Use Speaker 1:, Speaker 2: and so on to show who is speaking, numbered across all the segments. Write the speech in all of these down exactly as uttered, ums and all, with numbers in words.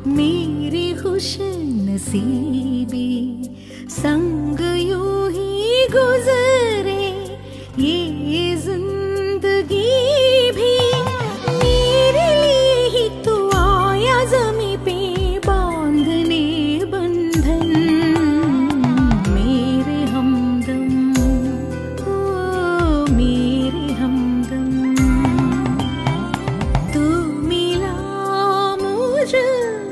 Speaker 1: मेरी खुश नसीबी संग यूं ही गुजरे ये जिंदगी भी मेरे लिए ही तो आया ज़मीं पे बांधने बंधन। मेरे हमदम ओ मेरे हमदम तू मिला मुझे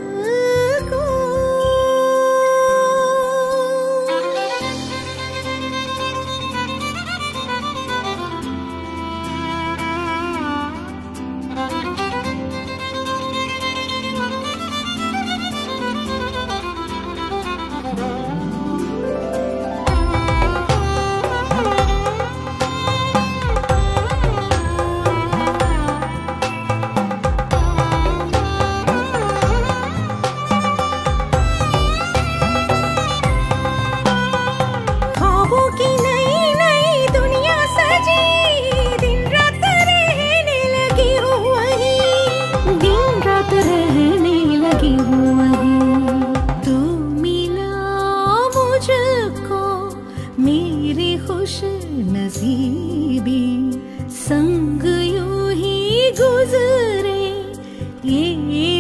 Speaker 1: मेरी खुश नसीबी संग यूं ही गुजरे ये